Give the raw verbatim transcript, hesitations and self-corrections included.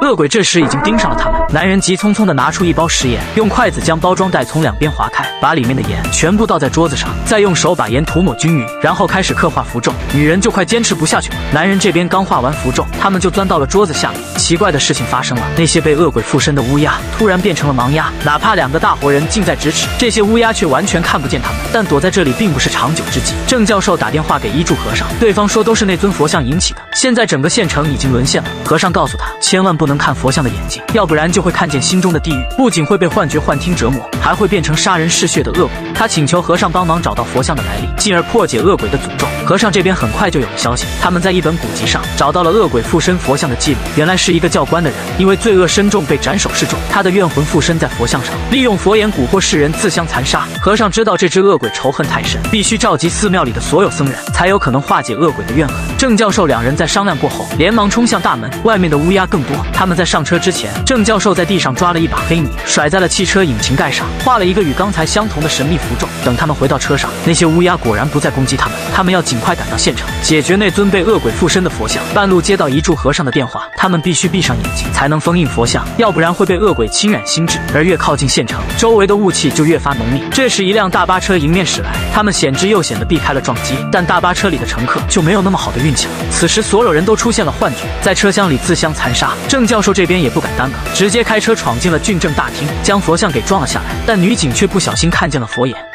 恶鬼这时已经盯上了他们。男人急匆匆地拿出一包食盐，用筷子将包装袋从两边划开，把里面的盐全部倒在桌子上，再用手把盐涂抹均匀，然后开始刻画符咒。女人就快坚持不下去了。男人这边刚画完符咒，他们就钻到了桌子下面。奇怪的事情发生了，那些被恶鬼附身的乌鸦突然变成了盲鸦，哪怕两个大活人近在咫尺，这些乌鸦却完全看不见他们。但躲在这里并不是长久之计。郑教授打电话给医助和尚，对方说都是那尊佛像引起的，现在整个县城已经沦陷了。和尚告诉他，千万不能看佛像的眼睛，要不然就会看见心中的地狱，不仅会被幻觉幻听折磨，还会变成杀人嗜血的恶鬼。他请求和尚帮忙找到佛像的来历，进而破解恶鬼的诅咒。和尚这边很快就有了消息，他们在一本古籍上找到了恶鬼附身佛像的记录，原来是一个教官的人，因为罪恶深重被斩首示众，他的怨魂附身在佛像上，利用佛言蛊惑世人，自相残杀。和尚知道这只恶鬼仇恨太深，必须召集寺庙里的所有僧人，才有可能化解恶鬼的怨恨。郑教授两人在商量过后，连忙冲向大门，外面的乌鸦更多。他们在上车之前，郑教授在地上抓了一把黑泥，甩在了汽车引擎盖上，画了一个与刚才相同的神秘符咒。等他们回到车上，那些乌鸦果然不再攻击他们，他们要尽快赶到县城，解决那尊被恶鬼附身的佛像。半路接到一柱和尚的电话，他们必须闭上眼睛才能封印佛像，要不然会被恶鬼侵染心智。而越靠近县城，周围的雾气就越发浓密。这时一辆大巴车迎面驶来，他们险之又险地避开了撞击，但大巴车里的乘客就没有那么好的运气了。此时所有人都出现了幻觉，在车厢里自相残杀。郑教授这边也不敢耽搁，直接开车闯进了郡政大厅，将佛像给撞了下来。但女警却不小心看见了佛眼，